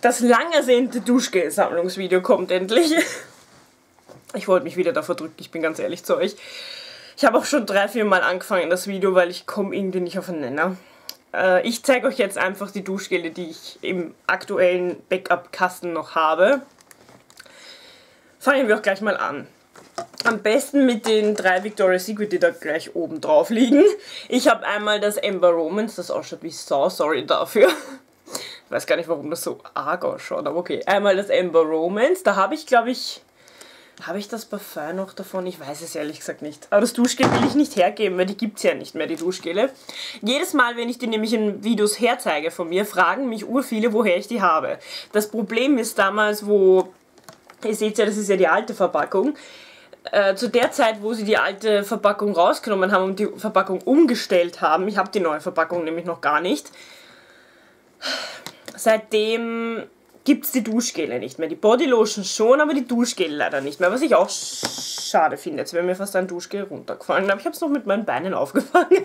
Das lang ersehnte Duschgel-Sammlungsvideo kommt endlich. Ich wollte mich wieder davor drücken, ich bin ganz ehrlich zu euch. Ich habe auch schon 3-4 Mal angefangen das Video, weil ich komme irgendwie nicht auf einen Nenner. Ich zeige euch jetzt einfach die Duschgele, die ich im aktuellen Backup-Kasten noch habe. Fangen wir auch gleich mal an. Am besten mit den 3 Victoria's Secret, die da gleich oben drauf liegen. Ich habe einmal das Amber Romance, das ausschaut wie Sau, sorry dafür. Ich weiß gar nicht, warum das so arg ausschaut, aber okay. Einmal das Amber Romance, da habe ich, glaube ich, habe ich das Parfum noch davon? Ich weiß es ehrlich gesagt nicht. Aber das Duschgel will ich nicht hergeben, weil die gibt es ja nicht mehr, die Duschgele. Jedes Mal, wenn ich die nämlich in Videos herzeige von mir, fragen mich urviele, woher ich die habe. Das Problem ist damals, wo, ihr seht ja, das ist ja die alte Verpackung. Zu der Zeit, wo sie die alte Verpackung rausgenommen haben und die Verpackung umgestellt haben, ich habe die neue Verpackung nämlich noch gar nicht, seitdem gibt es die Duschgele nicht mehr. Die Bodylotion schon, aber die Duschgele leider nicht mehr. Was ich auch schade finde. Jetzt wäre mir fast ein Duschgel runtergefallen. Aber ich habe es noch mit meinen Beinen aufgefangen.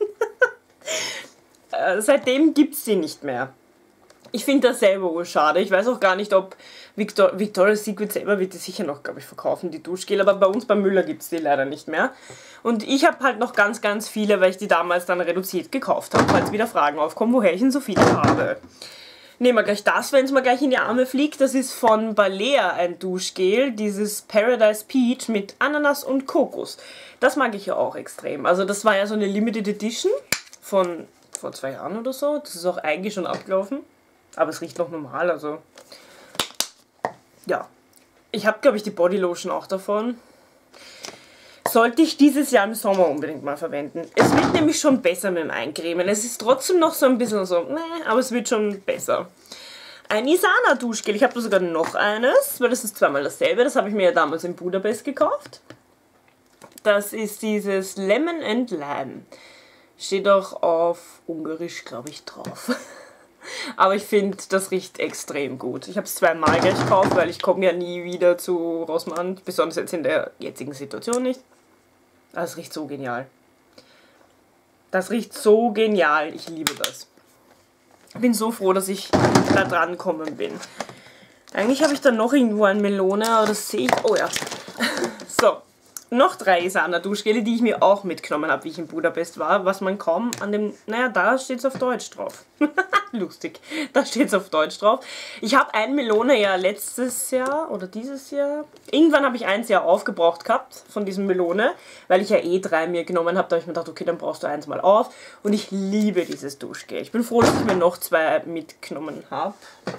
Seitdem gibt es die nicht mehr. Ich finde das selber urschade. Ich weiß auch gar nicht, ob Victoria's Secret selber wird die sicher noch, glaube ich, verkaufen, die Duschgel. Aber bei uns bei Müller gibt es die leider nicht mehr. Und ich habe halt noch ganz, ganz viele, weil ich die damals dann reduziert gekauft habe, falls wieder Fragen aufkommen, woher ich denn so viele habe. Nehmen wir gleich das, wenn es mir gleich in die Arme fliegt. Das ist von Balea ein Duschgel, dieses Paradise Peach mit Ananas und Kokos. Das mag ich ja auch extrem. Also das war ja so eine Limited Edition von vor 2 Jahren oder so. Das ist auch eigentlich schon abgelaufen. Aber es riecht noch normal, also ja. Ich habe, glaube ich, die Bodylotion auch davon. Sollte ich dieses Jahr im Sommer unbedingt mal verwenden. Es wird nämlich schon besser mit dem Eincremen. Es ist trotzdem noch so ein bisschen so, aber es wird schon besser. Ein Isana Duschgel. Ich habe da sogar noch eines, weil das ist zweimal dasselbe. Das habe ich mir ja damals in Budapest gekauft. Das ist dieses Lemon and Lime. Steht auch auf Ungarisch, glaube ich, drauf. Aber ich finde, das riecht extrem gut. Ich habe es 2 Mal gleich gekauft, weil ich komme ja nie wieder zu Rossmann. Besonders jetzt in der jetzigen Situation nicht. Das riecht so genial. Das riecht so genial. Ich liebe das. Ich bin so froh, dass ich da dran gekommen bin. Eigentlich habe ich dann noch irgendwo ein Melone, aber das sehe ich... Oh ja. So. Noch 3 Isana Duschgele, die ich mir auch mitgenommen habe, wie ich in Budapest war. Was man kaum an dem... Naja, da steht es auf Deutsch drauf. Lustig. Da steht es auf Deutsch drauf. Ich habe ein Melone ja letztes Jahr oder dieses Jahr... Irgendwann habe ich eins ja aufgebraucht gehabt von diesem Melone, weil ich ja eh 3 mir genommen habe. Da habe ich mir gedacht, okay, dann brauchst du eins mal auf. Und ich liebe dieses Duschgel. Ich bin froh, dass ich mir noch 2 mitgenommen habe.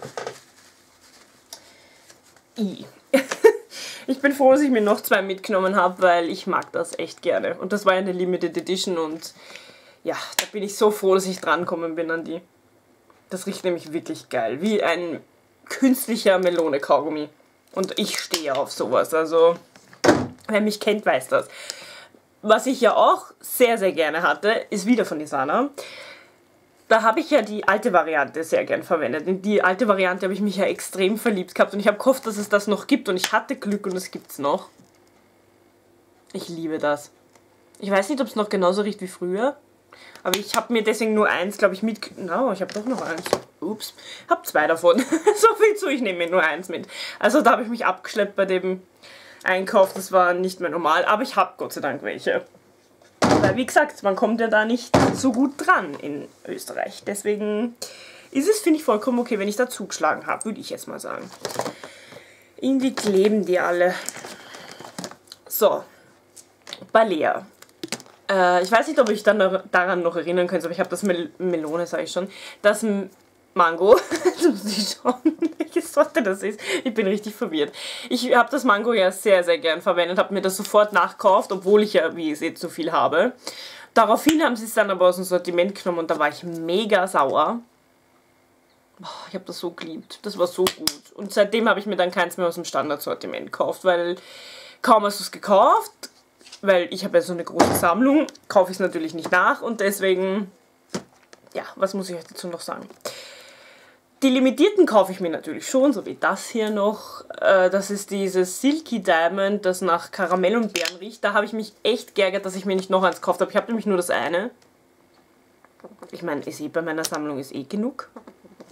Ich bin froh, dass ich mir noch 2 mitgenommen habe, weil ich mag das echt gerne. Und das war ja eine Limited Edition und ja, da bin ich so froh, dass ich drankommen bin an die. Das riecht nämlich wirklich geil, wie ein künstlicher Melone-Kaugummi. Und ich stehe auf sowas, also wer mich kennt, weiß das. Was ich ja auch sehr, sehr gerne hatte, ist wieder von Isana. Da habe ich ja die alte Variante sehr gern verwendet. In die alte Variante habe ich mich ja extrem verliebt gehabt und ich habe gehofft, dass es das noch gibt und ich hatte Glück und es gibt es noch. Ich liebe das. Ich weiß nicht, ob es noch genauso riecht wie früher, aber ich habe mir deswegen nur eins, glaube ich, No, ich habe doch noch eins. Ups. Habe 2 davon. So viel zu, ich nehme mir nur eins mit. Also da habe ich mich abgeschleppt bei dem Einkauf, das war nicht mehr normal, aber ich habe Gott sei Dank welche. Weil, wie gesagt, man kommt ja da nicht so gut dran in Österreich. Deswegen ist es, finde ich, vollkommen okay, wenn ich da zugeschlagen habe, würde ich jetzt mal sagen. Irgendwie kleben die alle. So, Balea. Ich weiß nicht, ob ich dann daran noch erinnern könnt, aber ich habe das Melone, sage ich schon. Das Mango. Du siehst schon, welche Sorte das ist. Ich bin richtig verwirrt. Ich habe das Mango ja sehr, sehr gern verwendet, habe mir das sofort nachgekauft, obwohl ich ja, wie ihr seht, so viel habe. Daraufhin haben sie es dann aber aus dem Sortiment genommen und da war ich mega sauer. Ich habe das so geliebt. Das war so gut. Und seitdem habe ich mir dann keins mehr aus dem Standardsortiment gekauft, weil kaum hast du es gekauft, weil ich habe ja so eine große Sammlung, kaufe ich es natürlich nicht nach und deswegen, ja, was muss ich euch dazu noch sagen? Die limitierten kaufe ich mir natürlich schon, so wie das hier noch. Das ist dieses Silky Diamond, das nach Karamell und Beeren riecht. Da habe ich mich echt geärgert, dass ich mir nicht noch eins gekauft habe. Ich habe nämlich nur das eine. Ich meine, bei meiner Sammlung ist eh genug.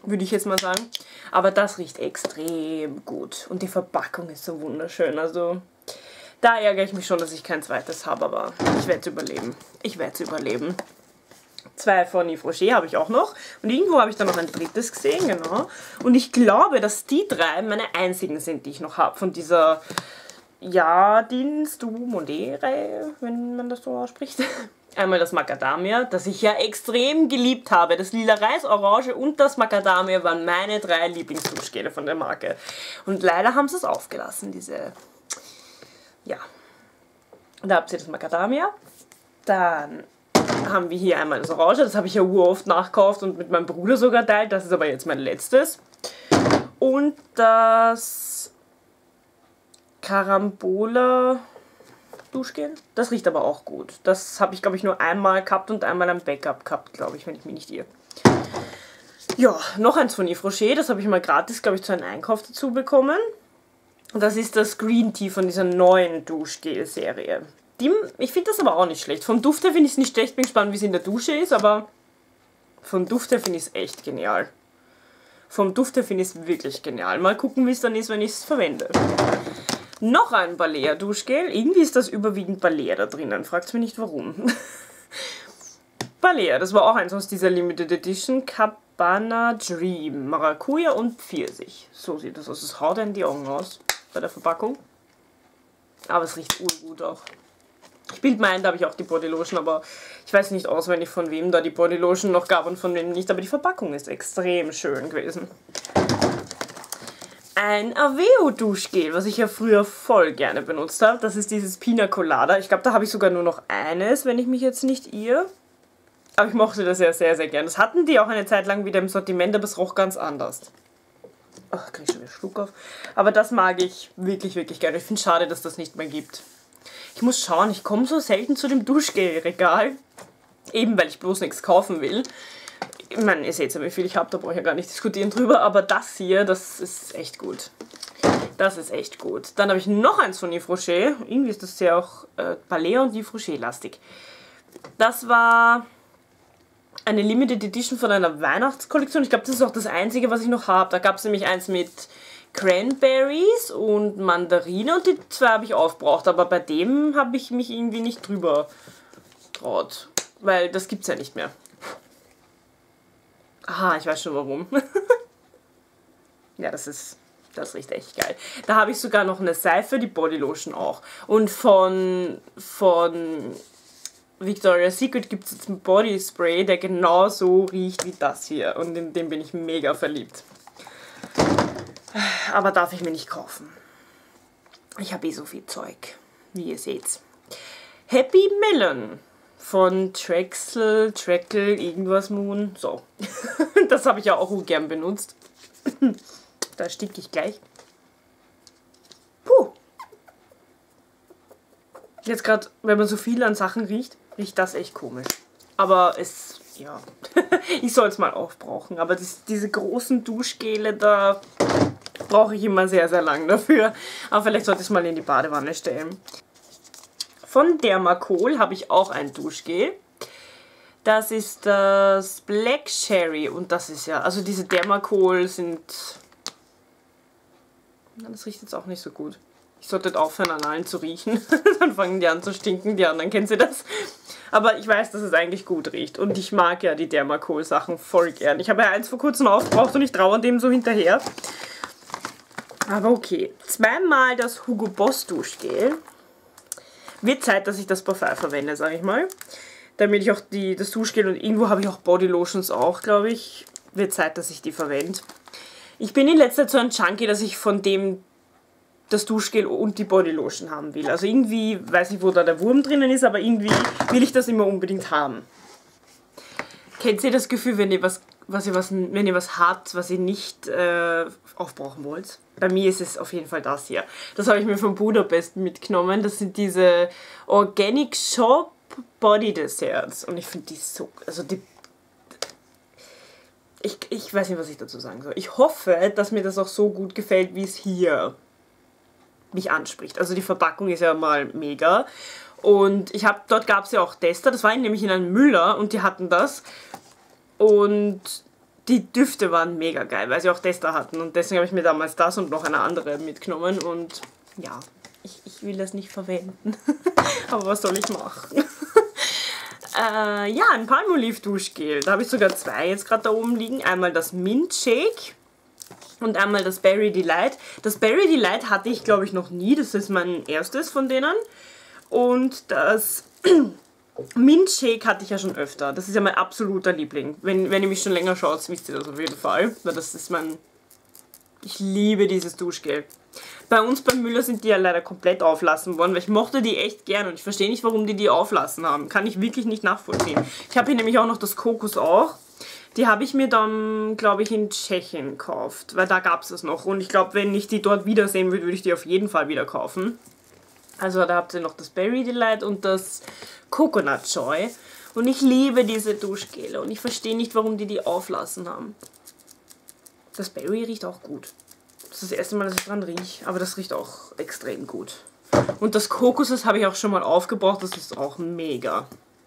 würde ich jetzt mal sagen. Aber das riecht extrem gut. Und die Verpackung ist so wunderschön. Also da ärgere ich mich schon, dass ich kein zweites habe, aber ich werde es überleben. Ich werde es überleben. 2 von Yves Rocher habe ich auch noch. Und irgendwo habe ich dann noch ein drittes gesehen, genau. Und ich glaube, dass die 3 meine einzigen sind, die ich noch habe. Von dieser Jardins du Monde-Reihe, wenn man das so ausspricht. Einmal das Macadamia, das ich ja extrem geliebt habe. Das lila Reis, Orange und das Macadamia waren meine 3 Lieblingsduschgele von der Marke. Und leider haben sie es aufgelassen, diese... Ja. Da habt ihr das Macadamia. Dann haben wir hier einmal das Orange. Das habe ich ja uroft nachgekauft und mit meinem Bruder sogar teilt. Das ist aber jetzt mein letztes. Und das Carambola Duschgel. Das riecht aber auch gut. Das habe ich, glaube ich, nur einmal gehabt und einmal am Backup gehabt, glaube ich, wenn ich mich nicht irre. Ja, noch eins von Yves Rocher. Das habe ich mal gratis, glaube ich, zu einem Einkauf dazu bekommen. Und das ist das Green Tea von dieser neuen Duschgel-Serie. Ich finde das aber auch nicht schlecht. Vom Duft her finde ich es nicht schlecht. Bin gespannt, wie es in der Dusche ist, aber vom Duft her finde ich es echt genial. Vom Duft her finde ich es wirklich genial. Mal gucken, wie es dann ist, wenn ich es verwende. Noch ein Balea Duschgel. Irgendwie ist das überwiegend Balea da drinnen. Fragt mich nicht warum. Balea, das war auch eins aus dieser Limited Edition. Cabana Dream. Maracuja und Pfirsich. So sieht das aus. Es haut in die Augen aus bei der Verpackung. Aber es riecht urgut auch. Ich bilde mir ein, da habe ich auch die Bodylotion, aber ich weiß nicht auswendig, von wem da die Bodylotion noch gab und von wem nicht. Aber die Verpackung ist extrem schön gewesen. Ein Aveo Duschgel, was ich ja früher voll gerne benutzt habe. Das ist dieses Pina Colada. Ich glaube, da habe ich sogar nur noch eines, wenn ich mich jetzt nicht irre. Aber ich mochte das ja sehr, sehr gern. Das hatten die auch eine Zeit lang wieder im Sortiment, aber es roch ganz anders. Ach, krieg ich schon wieder Schluck auf. Aber das mag ich wirklich, wirklich gerne. Ich finde es schade, dass das nicht mehr gibt. Ich muss schauen, ich komme so selten zu dem Duschgelregal. Eben, weil ich bloß nichts kaufen will. Ich meine, ihr seht ja, wie viel ich habe, da brauche ich ja gar nicht diskutieren drüber. Aber das hier, das ist echt gut. Das ist echt gut. Dann habe ich noch eins von Yves Rocher. Irgendwie ist das ja auch Balea und Yves Rocher lastig. Das war eine Limited Edition von einer Weihnachtskollektion. Ich glaube, das ist auch das einzige, was ich noch habe. Da gab es nämlich eins mit Cranberries und Mandarine und die 2 habe ich aufgebraucht. Aber bei dem habe ich mich irgendwie nicht drüber traut. Weil das gibt es ja nicht mehr. Aha, ich weiß schon warum. Ja, das riecht echt geil. Da habe ich sogar noch eine Seife, die Bodylotion auch. Und von Victoria's Secret gibt es jetzt einen Bodyspray, der genauso riecht wie das hier. Und in dem bin ich mega verliebt. Aber darf ich mir nicht kaufen. Ich habe eh so viel Zeug, wie ihr seht. Happy Melon von Traxel, irgendwas Moon. So. Das habe ich ja auch gern benutzt. Da stinke ich gleich. Puh. Jetzt gerade, wenn man so viel an Sachen riecht das echt komisch. Aber es, ja, ich soll es mal aufbrauchen. Aber diese großen Duschgele, da brauche ich immer sehr, sehr lang dafür. Aber vielleicht sollte ich es mal in die Badewanne stellen. Von Dermacol habe ich auch ein Duschgel. Das ist das Black Cherry. Und das ist ja, also diese Dermacol sind... Das riecht jetzt auch nicht so gut. Ich sollte aufhören, an allen zu riechen. Dann fangen die an zu stinken, die anderen kennen sie das. Aber ich weiß, dass es eigentlich gut riecht. Und ich mag ja die Dermacol-Sachen voll gern. Ich habe ja eins vor kurzem aufgebraucht und ich traue dem so hinterher. Aber okay. 2-mal das Hugo Boss Duschgel. Wird Zeit, dass ich das Parfum verwende, sage ich mal. Damit ich auch das Duschgel und irgendwo habe ich auch Bodylotions auch, glaube ich. Wird Zeit, dass ich die verwende. Ich bin in letzter Zeit so ein Junkie, dass ich von dem das Duschgel und die Bodylotion haben will. Also irgendwie, weiß nicht, wo da der Wurm drinnen ist, aber irgendwie will ich das immer unbedingt haben. Kennt ihr das Gefühl, wenn ihr was habt, was ihr nicht aufbrauchen wollt? Bei mir ist es auf jeden Fall das hier. Das habe ich mir von Budapest mitgenommen. Das sind diese Organic Shop Body Desserts. Und ich finde die so... Also die... Ich weiß nicht, was ich dazu sagen soll. Ich hoffe, dass mir das auch so gut gefällt, wie es hier mich anspricht. Also die Verpackung ist ja mal mega. Und dort gab es ja auch Tester. Das war nämlich in einem Müller und die hatten das. Und die Düfte waren mega geil, weil sie auch das da hatten. Und deswegen habe ich mir damals das und noch eine andere mitgenommen. Und ja, ich will das nicht verwenden. Aber was soll ich machen? Ja, ein Palmolive Duschgel. Da habe ich sogar zwei jetzt gerade da oben liegen. Einmal das Mint Shake und einmal das Berry Delight. Das Berry Delight hatte ich, glaube ich, noch nie. Das ist mein erstes von denen. Und das Mint Shake hatte ich ja schon öfter. Das ist ja mein absoluter Liebling. Wenn ihr mich schon länger schaut, wisst ihr das auf jeden Fall. Weil das ist mein... Ich liebe dieses Duschgel. Bei uns beim Müller sind die ja leider komplett auflassen worden, weil ich mochte die echt gern und ich verstehe nicht, warum die auflassen haben. Kann ich wirklich nicht nachvollziehen. Ich habe hier nämlich auch noch das Kokos auch. Die habe ich mir dann, glaube ich, in Tschechien gekauft, weil da gab es es noch. Und ich glaube, wenn ich die dort wiedersehen würde, würde ich die auf jeden Fall wieder kaufen. Also da habt ihr noch das Berry Delight und das Coconut Joy. Und ich liebe diese Duschgele und ich verstehe nicht, warum die auflassen haben. Das Berry riecht auch gut. Das ist das erste Mal, dass ich dran rieche, aber das riecht auch extrem gut. Und das Kokos, das habe ich auch schon mal aufgebraucht, das ist auch mega.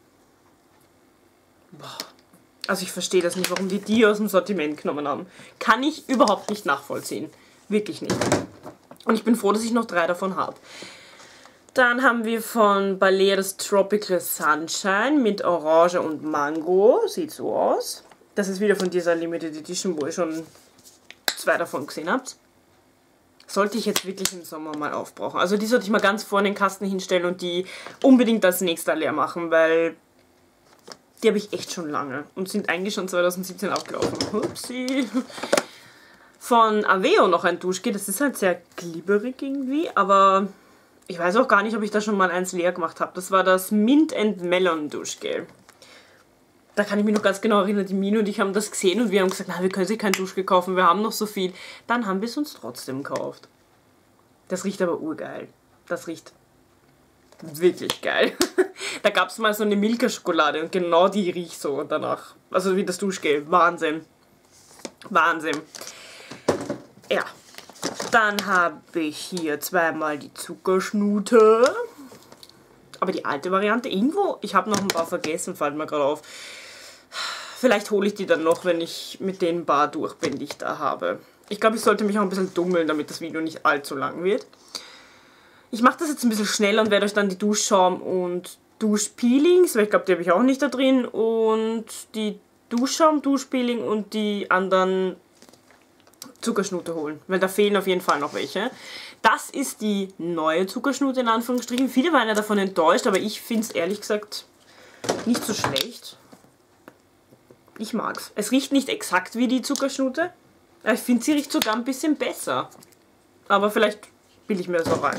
Boah. Also ich verstehe das nicht, warum die aus dem Sortiment genommen haben. Kann ich überhaupt nicht nachvollziehen. Wirklich nicht. Und ich bin froh, dass ich noch 3 davon habe. Dann haben wir von Balea das Tropical Sunshine mit Orange und Mango. Sieht so aus. Das ist wieder von dieser Limited Edition, wo ihr schon 2 davon gesehen habt. Sollte ich jetzt wirklich im Sommer mal aufbrauchen. Also die sollte ich mal ganz vorne in den Kasten hinstellen und die unbedingt als nächster leer machen, weil die habe ich echt schon lange und sind eigentlich schon 2017 abgelaufen. Upsi. Von Aveo noch ein Duschgel. Das ist halt sehr glibberig irgendwie, aber ich weiß auch gar nicht, ob ich da schon mal eins leer gemacht habe. Das war das Mint and Melon Duschgel. Da kann ich mich noch ganz genau erinnern, die Mine und ich haben das gesehen und wir haben gesagt, na, wir können sich kein Duschgel kaufen, wir haben noch so viel. Dann haben wir es uns trotzdem gekauft. Das riecht aber urgeil. Das riecht wirklich geil. Da gab es mal so eine Milka-Schokolade und genau die riecht so danach. Also wie das Duschgel. Wahnsinn. Wahnsinn. Ja. Dann habe ich hier zweimal die Zuckerschnute. Aber die alte Variante irgendwo. Ich habe noch ein paar vergessen, fällt mir gerade auf. Vielleicht hole ich die dann noch, wenn ich mit den Bar durch bin, die ich da habe. Ich glaube, ich sollte mich auch ein bisschen dummeln, damit das Video nicht allzu lang wird. Ich mache das jetzt ein bisschen schneller und werde euch dann die Duschschaum und Duschpeelings, weil ich glaube, die habe ich auch nicht da drin, und die Duschschaum, Duschpeeling und die anderen Zuckerschnute holen, weil da fehlen auf jeden Fall noch welche. Das ist die neue Zuckerschnute in Anführungsstrichen. Viele waren ja davon enttäuscht, aber ich finde es ehrlich gesagt nicht so schlecht. Ich mag's. Es riecht nicht exakt wie die Zuckerschnute, aber ich finde, sie riecht sogar ein bisschen besser. Aber vielleicht bilde ich mir das auch ein.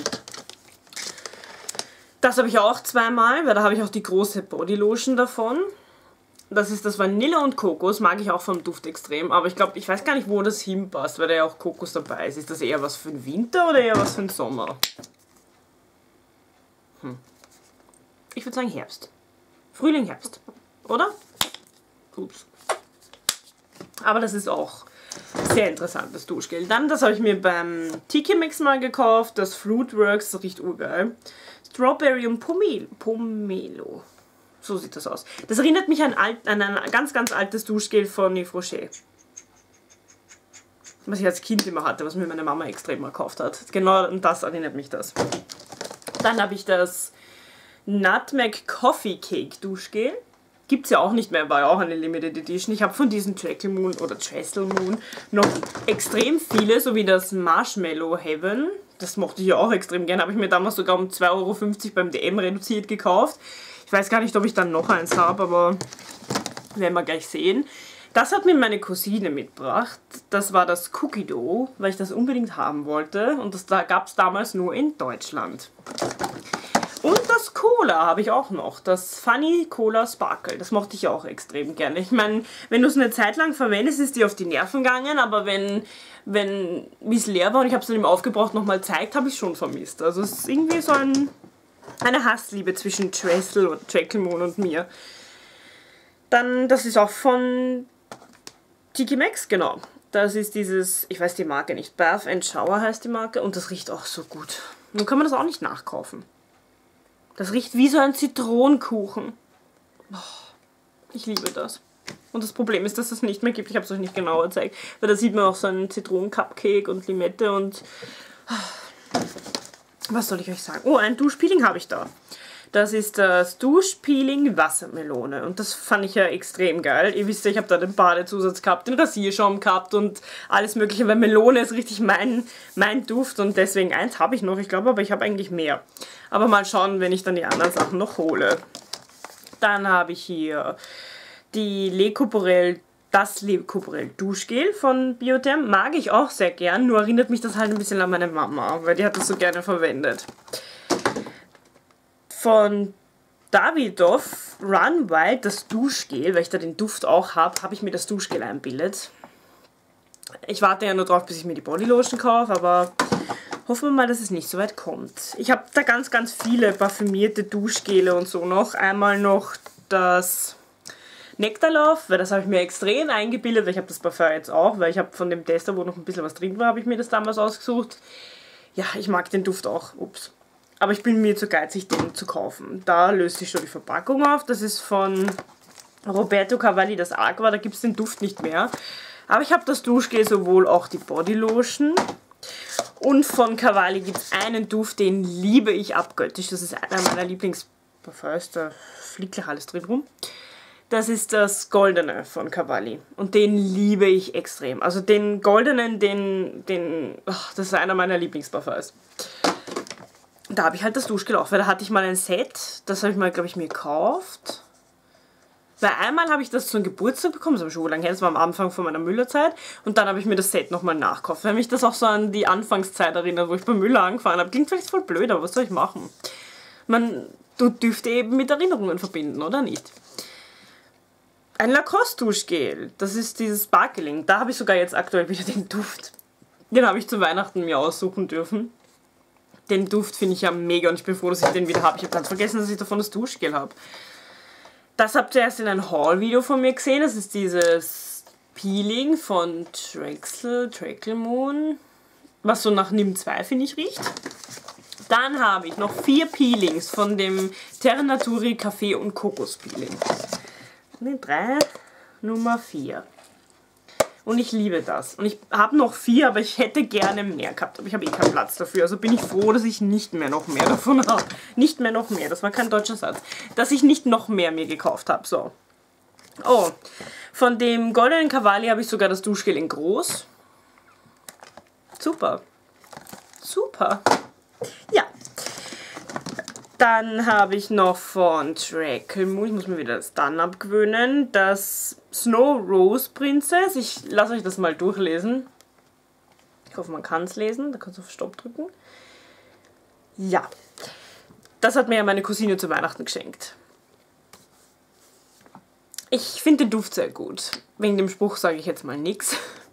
Das habe ich auch zweimal, weil da habe ich auch die große Bodylotion davon. Das ist das Vanille und Kokos, mag ich auch vom Duft extrem, aber ich glaube, ich weiß gar nicht, wo das hinpasst, weil da ja auch Kokos dabei ist. Ist das eher was für den Winter oder eher was für den Sommer? Ich würde sagen Herbst. Frühling, Herbst, oder? Ups. Aber das ist auch sehr interessantes Duschgel. Dann, das habe ich mir beim Tiki Mix mal gekauft, das Fruitworks, das riecht urgeil. Strawberry und Pomelo. So sieht das aus. Das erinnert mich an ein ganz, ganz altes Duschgel von Yves Rocher. Was ich als Kind immer hatte, was mir meine Mama extrem mal gekauft hat. Genau an das erinnert mich das. Dann habe ich das Nutmeg Coffee Cake Duschgel. Gibt es ja auch nicht mehr, war ja auch eine Limited Edition. Ich habe von diesen Trestle Moon noch extrem viele, so wie das Marshmallow Heaven. Das mochte ich ja auch extrem gerne. Habe ich mir damals sogar um 2,50 € beim DM reduziert gekauft. Ich weiß gar nicht, ob ich dann noch eins habe, aber werden wir gleich sehen. Das hat mir meine Cousine mitgebracht. Das war das Cookie Dough, weil ich das unbedingt haben wollte. Und das gab es damals nur in Deutschland. Und das Cola habe ich auch noch. Das Funny Cola Sparkle. Das mochte ich auch extrem gerne. Ich meine, wenn du es eine Zeit lang verwendest, ist dir auf die Nerven gegangen. Aber wie es leer war und ich habe es dann eben aufgebraucht nochmal zeigt, habe ich es schon vermisst. Also es ist irgendwie so eine Hassliebe zwischen Trestle Moon und mir. Dann, das ist auch von Tiki Max, genau. Das ist dieses, ich weiß die Marke nicht, Bath and Shower heißt die Marke und das riecht auch so gut. Nun kann man das auch nicht nachkaufen. Das riecht wie so ein Zitronenkuchen. Oh, ich liebe das. Und das Problem ist, dass es nicht mehr gibt. Ich habe es euch nicht genauer gezeigt. Weil da sieht man auch so einen Zitronen-Cupcake und Limette und... Was soll ich euch sagen? Oh, ein Duschpeeling habe ich da. Das ist das Duschpeeling Wassermelone. Und das fand ich ja extrem geil. Ihr wisst ja, ich habe da den Badezusatz gehabt, den Rasierschaum gehabt und alles mögliche. Weil Melone ist richtig mein Duft. Und deswegen eins habe ich noch, ich glaube, aber ich habe eigentlich mehr. Aber mal schauen, wenn ich dann die anderen Sachen noch hole. Dann habe ich hier die Le Corporel, das Le Corporel Duschgel von Biotherm. Mag ich auch sehr gern, nur erinnert mich das halt ein bisschen an meine Mama, weil die hat das so gerne verwendet. Von Davidoff Run Wild das Duschgel, weil ich da den Duft auch habe ich mir das Duschgel einbildet. Ich warte ja nur drauf, bis ich mir die Bodylotion kaufe, aber hoffen wir mal, dass es nicht so weit kommt. Ich habe da ganz, ganz viele parfümierte Duschgele und so noch. Einmal noch das Nectarlove, weil das habe ich mir extrem eingebildet, weil ich habe das Parfum jetzt auch, weil ich habe von dem Tester, wo noch ein bisschen was drin war, habe ich mir das damals ausgesucht. Ja, ich mag den Duft auch. Ups. Aber ich bin mir zu geizig, den zu kaufen. Da löst sich schon die Verpackung auf. Das ist von Roberto Cavalli, das Aqua. Da gibt es den Duft nicht mehr. Aber ich habe das Duschgel, sowohl auch die Bodylotion. Und von Cavalli gibt es einen Duft, den liebe ich abgöttisch. Das ist einer meiner Lieblingsparfums. Da fliegt gleich alles drin rum. Das ist das Goldene von Cavalli. Und den liebe ich extrem. Also den Goldenen, das ist einer meiner Lieblingsparfums. Da habe ich halt das Duschgel auch, weil da hatte ich mal ein Set, das habe ich mal, glaube ich, mir gekauft. Weil einmal habe ich das zum Geburtstag bekommen, das habe ich schon lange her, das war am Anfang von meiner Müllerzeit. Und dann habe ich mir das Set nochmal nachgekauft, weil mich das auch so an die Anfangszeit erinnert, wo ich bei Müller angefangen habe. Klingt vielleicht voll blöd, aber was soll ich machen? Du Düfte eben mit Erinnerungen verbinden, oder nicht? Ein Lacoste Duschgel, das ist dieses Sparkling. Da habe ich sogar jetzt aktuell wieder den Duft. Den habe ich zu Weihnachten mir aussuchen dürfen. Den Duft finde ich ja mega und ich bin froh, dass ich den wieder habe. Ich habe ganz vergessen, dass ich davon das Duschgel habe. Das habt ihr erst in einem Haul-Video von mir gesehen. Das ist dieses Peeling von Treacle Moon, was so nach Nimm 2, finde ich, riecht. Dann habe ich noch 4 Peelings von dem Terra Naturi Kaffee und Kokos Peeling. 3, Nummer 4. Und ich liebe das. Und ich habe noch 4, aber ich hätte gerne mehr gehabt. Aber ich habe eh keinen Platz dafür. Also bin ich froh, dass ich nicht mehr noch mehr davon habe. Nicht mehr noch mehr. Das war kein deutscher Satz. Dass ich nicht noch mehr mir gekauft habe. So. Oh. Von dem Goldenen Cavalli habe ich sogar das Duschgel in groß. Super. Super. Ja. Dann habe ich noch von Treacle Moon, ich muss mir wieder das Dann abgewöhnen, das Snow Rose Princess. Ich lasse euch das mal durchlesen. Ich hoffe, man kann es lesen. Da kannst du auf Stopp drücken. Ja. Das hat mir ja meine Cousine zu Weihnachten geschenkt. Ich finde den Duft sehr gut. Wegen dem Spruch sage ich jetzt mal nichts.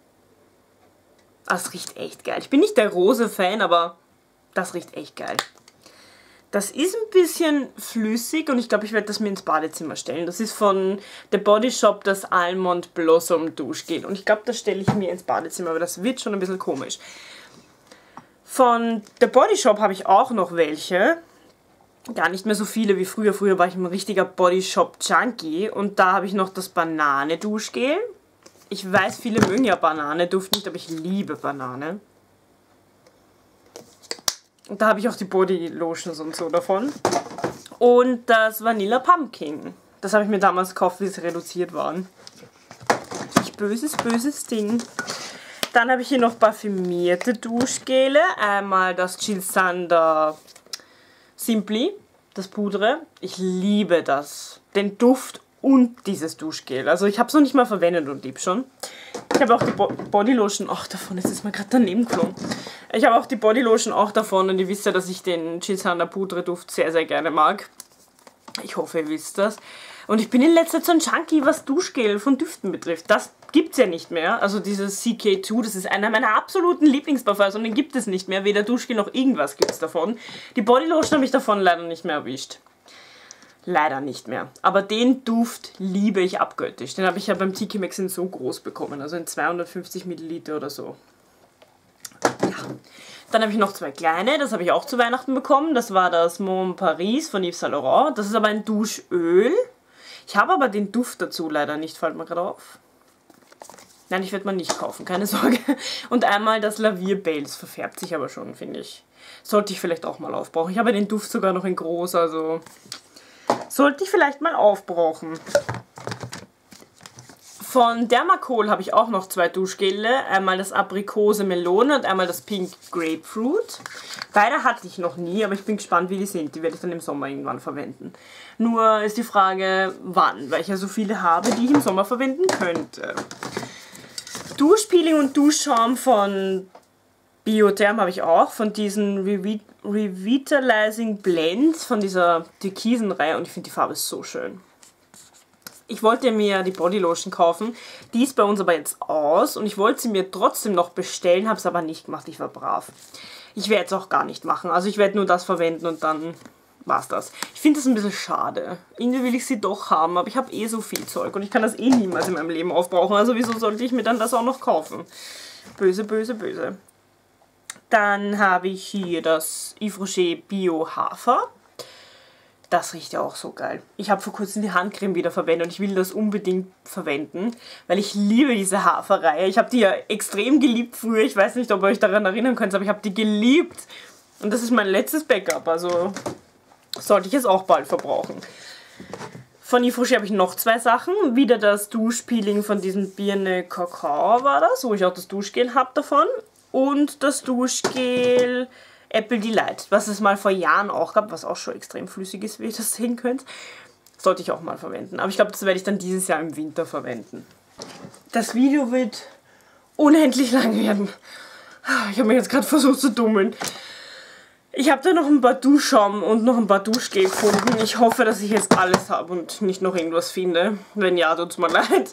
Das riecht echt geil. Ich bin nicht der Rose-Fan, aber das riecht echt geil. Das ist ein bisschen flüssig und ich glaube, ich werde das mir ins Badezimmer stellen. Das ist von The Body Shop das Almond Blossom Duschgel. Und ich glaube, das stelle ich mir ins Badezimmer, aber das wird schon ein bisschen komisch. Von The Body Shop habe ich auch noch welche. Gar nicht mehr so viele wie früher. Früher war ich ein richtiger Body Shop Junkie. Und da habe ich noch das Banane Duschgel. Ich weiß, viele mögen ja Banane-Duft nicht, aber ich liebe Banane. Und da habe ich auch die Body Lotions und so davon. Und das Vanilla Pumpkin. Das habe ich mir damals gekauft, wie sie reduziert waren. Böses, böses Ding. Dann habe ich hier noch parfümierte Duschgele. Einmal das Jill Sander Simply, das Pudre. Ich liebe das. Den Duft und dieses Duschgel. Also ich habe es noch nicht mal verwendet und lieb schon. Ich habe auch die Bodylotion auch davon. Jetzt ist mir gerade daneben geflogen. Ich habe auch die Bodylotion auch davon und ihr wisst ja, dass ich den Jill Sander Pudre Duft sehr, sehr gerne mag. Ich hoffe, ihr wisst das. Und ich bin in letzter Zeit so ein Junkie, was Duschgel von Düften betrifft. Das gibt's ja nicht mehr. Also dieses CK2, das ist einer meiner absoluten Lieblingsparfums und den gibt es nicht mehr. Weder Duschgel noch irgendwas gibt's davon. Die Bodylotion habe ich davon leider nicht mehr erwischt. Leider nicht mehr. Aber den Duft liebe ich abgöttisch. Den habe ich ja beim Tiki Max in so groß bekommen. Also in 250 Milliliter oder so. Ja. Dann habe ich noch zwei kleine. Das habe ich auch zu Weihnachten bekommen. Das war das Mon Paris von Yves Saint Laurent. Das ist aber ein Duschöl. Ich habe aber den Duft dazu leider nicht, fällt mir gerade auf. Nein, ich werde mal nicht kaufen, keine Sorge. Und einmal das Lavier Bales, verfärbt sich aber schon, finde ich. Sollte ich vielleicht auch mal aufbrauchen. Ich habe den Duft sogar noch in groß, also sollte ich vielleicht mal aufbrauchen. Von Dermacol habe ich auch noch 2 Duschgele. Einmal das Aprikose Melone und einmal das Pink Grapefruit. Beide hatte ich noch nie, aber ich bin gespannt, wie die sind. Die werde ich dann im Sommer irgendwann verwenden. Nur ist die Frage, wann, weil ich ja so viele habe, die ich im Sommer verwenden könnte. Duschpeeling und Duschschaum von Biotherm habe ich auch. Von diesen Revitalizing Blends, von dieser Türkisen-Reihe. Und ich finde die Farbe so schön. Ich wollte mir die Bodylotion kaufen, die ist bei uns aber jetzt aus und ich wollte sie mir trotzdem noch bestellen, habe es aber nicht gemacht, ich war brav. Ich werde es auch gar nicht machen, also ich werde nur das verwenden und dann war's das. Ich finde das ein bisschen schade. Irgendwie will ich sie doch haben, aber ich habe eh so viel Zeug und ich kann das eh niemals in meinem Leben aufbrauchen, also wieso sollte ich mir dann das auch noch kaufen? Böse, böse, böse. Dann habe ich hier das Yves Rocher Bio Hafer. Das riecht ja auch so geil. Ich habe vor kurzem die Handcreme wieder verwendet und ich will das unbedingt verwenden, weil ich liebe diese Haferreihe. Ich habe die ja extrem geliebt früher. Ich weiß nicht, ob ihr euch daran erinnern könnt, aber ich habe die geliebt. Und das ist mein letztes Backup, also sollte ich es auch bald verbrauchen. Von Yves Rocher habe ich noch 2 Sachen. Wieder das Duschpeeling von diesem Birne Kakao war das, wo ich auch das Duschgel habe davon. Und das Duschgel Apple Delight, was es mal vor Jahren auch gab, was auch schon extrem flüssig ist, wie ihr das sehen könnt. Sollte ich auch mal verwenden. Aber ich glaube, das werde ich dann dieses Jahr im Winter verwenden. Das Video wird unendlich lang werden. Ich habe mich jetzt gerade versucht zu dummeln. Ich habe da noch ein paar Duschschaum und noch ein paar Duschgel gefunden. Ich hoffe, dass ich jetzt alles habe und nicht noch irgendwas finde. Wenn ja, tut es mir leid.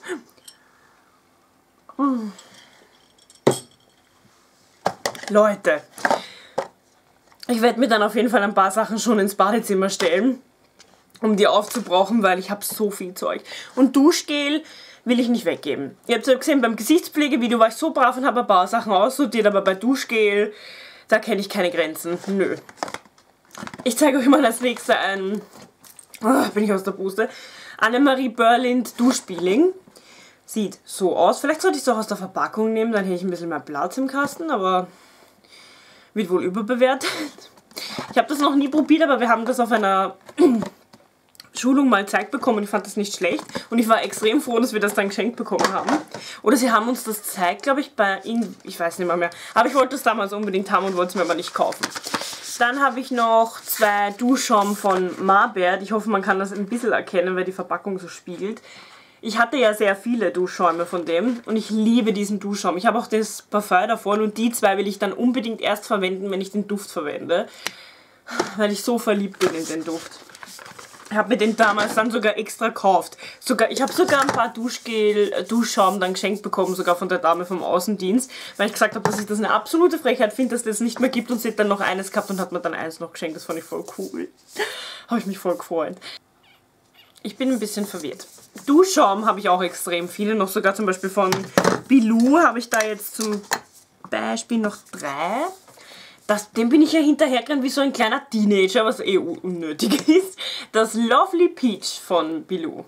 Leute, ich werde mir dann auf jeden Fall ein paar Sachen schon ins Badezimmer stellen, um die aufzubrauchen, weil ich habe so viel Zeug. Und Duschgel will ich nicht weggeben. Ihr habt ja gesehen, beim Gesichtspflegevideo war ich so brav und habe ein paar Sachen aussortiert, aber bei Duschgel, da kenne ich keine Grenzen. Nö. Ich zeige euch mal als nächstes ein, bin ich aus der Puste, Annemarie Berlind Duschpeeling. Sieht so aus. Vielleicht sollte ich es auch aus der Verpackung nehmen, dann hätte ich ein bisschen mehr Platz im Kasten, aber wird wohl überbewertet. Ich habe das noch nie probiert, aber wir haben das auf einer Schulung mal gezeigt bekommen. Ich fand das nicht schlecht und ich war extrem froh, dass wir das dann geschenkt bekommen haben. Oder sie haben uns das gezeigt, glaube ich, bei ihnen, ich weiß nicht mehr. Aber ich wollte das damals unbedingt haben und wollte es mir aber nicht kaufen. Dann habe ich noch 2 Duschschaum von Marbert. Ich hoffe, man kann das ein bisschen erkennen, weil die Verpackung so spiegelt. Ich hatte ja sehr viele Duschschäume von dem und ich liebe diesen Duschschaum. Ich habe auch das Parfum davon und die 2 will ich dann unbedingt erst verwenden, wenn ich den Duft verwende. Weil ich so verliebt bin in den Duft. Ich habe mir den damals dann sogar extra gekauft. Ich habe sogar ein paar Duschschaum dann geschenkt bekommen, sogar von der Dame vom Außendienst, weil ich gesagt habe, dass ich das eine absolute Frechheit finde, dass das nicht mehr gibt und sie hat dann noch eines gehabt und hat mir dann eins noch geschenkt. Das fand ich voll cool. Habe ich mich voll gefreut. Ich bin ein bisschen verwirrt. Duschschaum habe ich auch extrem viele, noch sogar zum Beispiel von Bilou habe ich da jetzt zum Beispiel noch 3. Dem bin ich ja hinterhergerannt wie so ein kleiner Teenager, was eh unnötig ist. Das Lovely Peach von Bilou.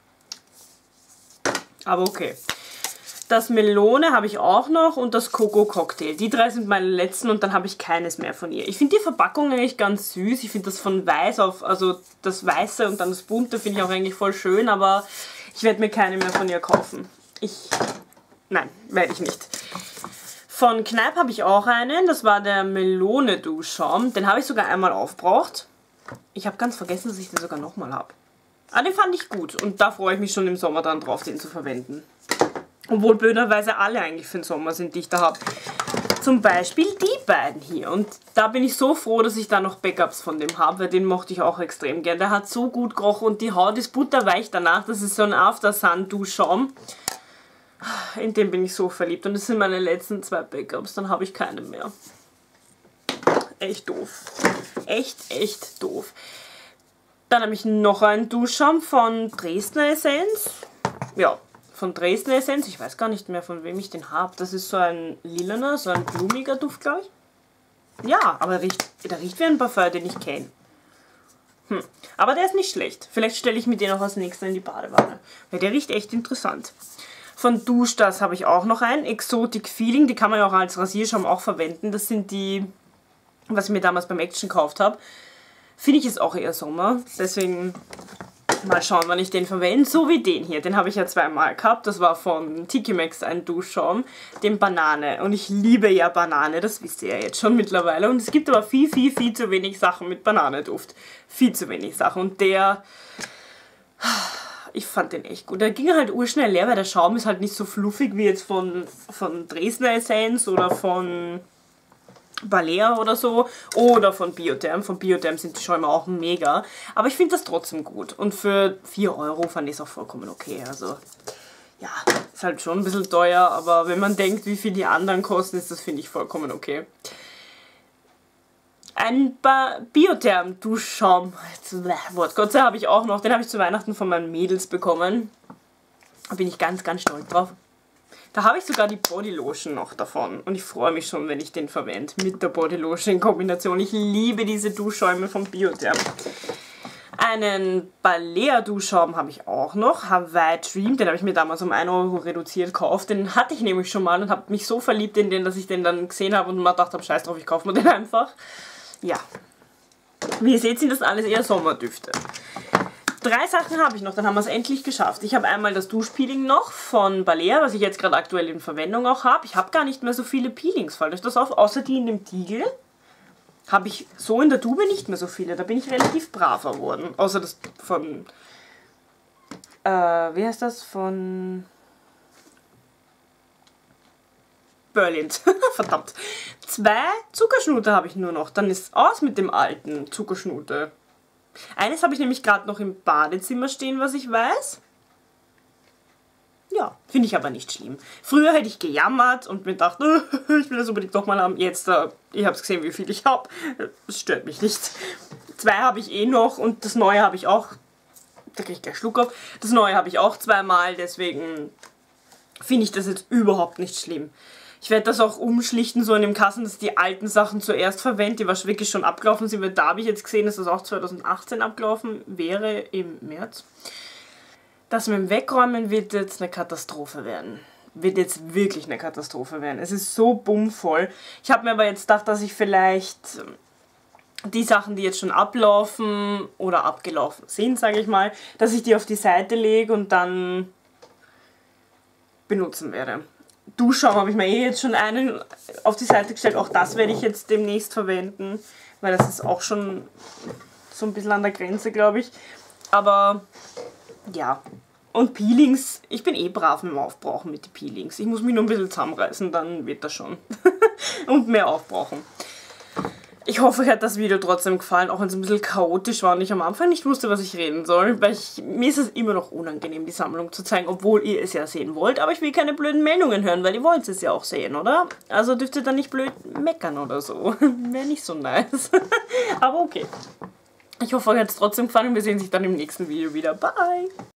Aber okay. Das Melone habe ich auch noch und das Coco Cocktail. Die 3 sind meine letzten und dann habe ich keines mehr von ihr. Ich finde die Verpackung eigentlich ganz süß. Ich finde das von weiß auf, also das Weiße und dann das Bunte finde ich auch eigentlich voll schön, aber ich werde mir keine mehr von ihr kaufen. Nein, werde ich nicht. Von Kneipp habe ich auch einen. Das war der Melone Duschschaum. Den habe ich sogar einmal aufgebraucht. Ich habe ganz vergessen, dass ich den sogar nochmal habe. Aber den fand ich gut und da freue ich mich schon im Sommer dann drauf, den zu verwenden. Obwohl blöderweise alle eigentlich für den Sommer sind, die ich da habe. Zum Beispiel die beiden hier. Und da bin ich so froh, dass ich da noch Backups von dem habe, weil den mochte ich auch extrem gern. Der hat so gut gerochen und die Haut ist butterweich danach. Das ist so ein After-Sun-Duschschaum. In den bin ich so verliebt. Und das sind meine letzten 2 Backups. Dann habe ich keine mehr. Echt doof. Echt doof. Dann habe ich noch einen Duschschaum von Dresdner Essenz. Ja. Von Dresdner Essenz, ich weiß gar nicht mehr, von wem ich den habe. Das ist so ein lilaner, so ein blumiger Duft, glaube ich. Ja, aber der riecht wie ein Parfum, den ich kenne. Aber der ist nicht schlecht. Vielleicht stelle ich mir den auch als nächstes in die Badewanne. Weil der riecht echt interessant. Von Douche das habe ich auch noch einen. Exotic Feeling. Die kann man ja auch als Rasierschaum auch verwenden. Das sind die, was ich mir damals beim Action gekauft habe. Finde ich ist auch eher Sommer. Deswegen mal schauen, wann ich den verwende. So wie den hier. Den habe ich ja zweimal gehabt. Das war von Tiki Max ein Duschschaum. Den Banane. Und ich liebe ja Banane. Das wisst ihr ja jetzt schon mittlerweile. Und es gibt aber viel zu wenig Sachen mit Bananenduft. Viel zu wenig Sachen. Und der... Ich fand den echt gut. Der ging halt urschnell leer, weil der Schaum ist halt nicht so fluffig wie jetzt von Dresdner Essenz oder von Balea oder so. Oder von Biotherm. Von Biotherm sind die Schäume auch mega. Aber ich finde das trotzdem gut. Und für 4 Euro fand ich es auch vollkommen okay. Also, ja, ist halt schon ein bisschen teuer. Aber wenn man denkt, wie viel die anderen kosten, ist das, finde ich, vollkommen okay. Ein Biotherm-Duschschaum. Wortgotze habe ich auch noch. Den habe ich zu Weihnachten von meinen Mädels bekommen. Da bin ich ganz stolz drauf. Da habe ich sogar die Bodylotion noch davon. Und ich freue mich schon, wenn ich den verwende. Mit der Bodylotion in Kombination. Ich liebe diese Duschschäume von Biotherm. Einen Balea-Duschschaum habe ich auch noch. Hawaii Dream. Den habe ich mir damals um 1 Euro reduziert gekauft. Den hatte ich nämlich schon mal und habe mich so verliebt in den, dass ich den dann gesehen habe und mir gedacht habe, scheiß drauf, ich kaufe mir den einfach. Ja, wie ihr seht, sind das alles eher Sommerdüfte. 3 Sachen habe ich noch, dann haben wir es endlich geschafft. Ich habe einmal das Duschpeeling noch von Balea, was ich jetzt gerade aktuell in Verwendung auch habe. Ich habe gar nicht mehr so viele Peelings, fällt euch das auf? Außer die in dem Tiegel habe ich so in der Tube nicht mehr so viele. Da bin ich relativ braver geworden. Außer das von, wie heißt das? Von... Berlin. Verdammt. 2 Zuckerschnute habe ich nur noch. Dann ist aus mit dem alten Zuckerschnute. Eines habe ich nämlich gerade noch im Badezimmer stehen, was ich weiß. Ja, finde ich aber nicht schlimm. Früher hätte ich gejammert und mir gedacht, ich will das unbedingt doch mal haben. Jetzt, ihr habt gesehen, wie viel ich habe. Das stört mich nicht. 2 habe ich eh noch und das neue habe ich auch. Da kriege ich gleich Schluck auf. Das neue habe ich auch 2-mal, deswegen finde ich das jetzt überhaupt nicht schlimm. Ich werde das auch umschlichten, so in dem Kassen, dass ich die alten Sachen zuerst verwende, die wahrscheinlich wirklich schon abgelaufen sind, weil da habe ich jetzt gesehen, dass das auch 2018 abgelaufen wäre, im März. Das mit dem Wegräumen wird jetzt eine Katastrophe werden. Wird jetzt wirklich eine Katastrophe werden. Es ist so bummvoll. Ich habe mir aber jetzt gedacht, dass ich vielleicht die Sachen, die jetzt schon ablaufen oder abgelaufen sind, sage ich mal, dass ich die auf die Seite lege und dann benutzen werde. Duschschaum habe ich mir eh jetzt schon einen auf die Seite gestellt. Auch das werde ich jetzt demnächst verwenden, weil das ist auch schon so ein bisschen an der Grenze, glaube ich. Aber ja. Und Peelings, ich bin eh brav im Aufbrauchen mit den Peelings. Ich muss mich nur ein bisschen zusammenreißen, dann wird das schon. Und mehr aufbrauchen. Ich hoffe, euch hat das Video trotzdem gefallen, auch wenn es ein bisschen chaotisch war und ich am Anfang nicht wusste, was ich reden soll. Weil mir ist es immer noch unangenehm, die Sammlung zu zeigen, obwohl ihr es ja sehen wollt. Aber ich will keine blöden Meldungen hören, weil ihr wollt es ja auch sehen, oder? Also dürft ihr dann nicht blöd meckern oder so. Wäre nicht so nice. Aber okay. Ich hoffe, euch hat es trotzdem gefallen und wir sehen sich dann im nächsten Video wieder. Bye!